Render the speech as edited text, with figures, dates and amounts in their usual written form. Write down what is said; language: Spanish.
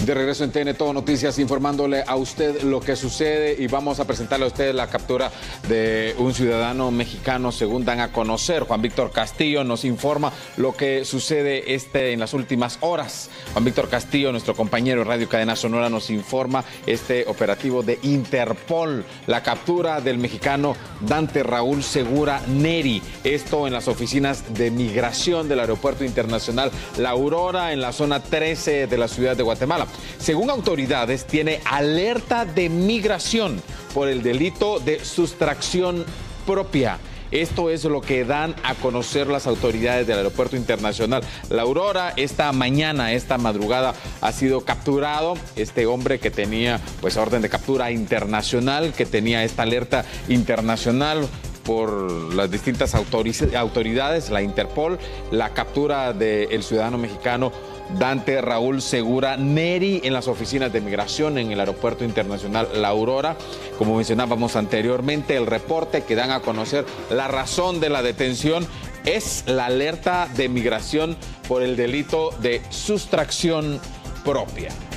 De regreso en TN Todo Noticias, informándole a usted lo que sucede, y vamos a presentarle a usted la captura de un ciudadano mexicano, según dan a conocer. Juan Víctor Castillo nos informa lo que sucede en las últimas horas. Juan Víctor Castillo, nuestro compañero de Radio Cadena Sonora, nos informa este operativo de Interpol, la captura del mexicano Dante Raúl Segura Neri. Esto en las oficinas de migración del Aeropuerto Internacional La Aurora, en la zona 13 de la ciudad de Guatemala. Según autoridades, tiene alerta de migración por el delito de sustracción propia. Esto es lo que dan a conocer las autoridades del Aeropuerto Internacional La Aurora. Esta madrugada, ha sido capturado este hombre que tenía orden de captura internacional, que tenía esta alerta internacional por las distintas autoridades, la Interpol. La captura del ciudadano mexicano Dante Raúl Segura Neri en las oficinas de migración en el Aeropuerto Internacional La Aurora. Como mencionábamos anteriormente, el reporte que dan a conocer, la razón de la detención es la alerta de migración por el delito de sustracción propia.